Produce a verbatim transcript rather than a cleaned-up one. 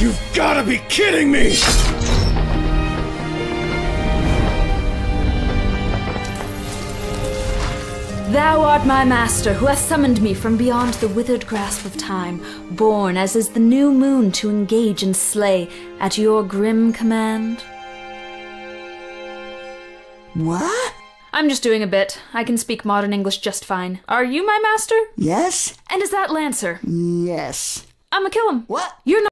You've gotta be kidding me! Thou art my master, who hath summoned me from beyond the withered grasp of time, born as is the new moon to engage and slay at your grim command. What? I'm just doing a bit. I can speak modern English just fine. Are you my master? Yes? And is that Lancer? Yes. I'ma kill him. What? You're not